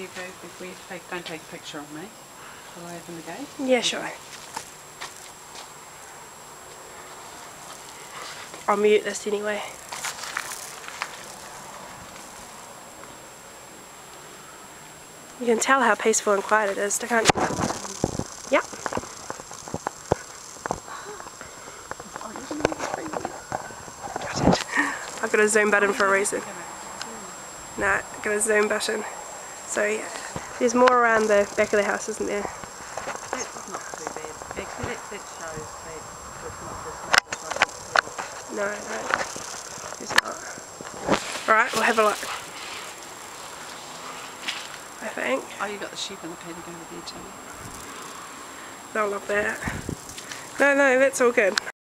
go before you don't take a picture of me? Shall I open the gate? Yeah, sure. I'll mute this anyway. You can tell how peaceful and quiet it is, can't you? Yep. I've got a zoom button for a reason. No, I've got a zoom button. So yeah, there's more around the back of the house, isn't there? That's not too bad. Actually, that shows that it's not just No, it's not. Alright, we'll have a look. I think. Oh, you got the sheep and the paddock over there too. They'll love that. No, that's all good.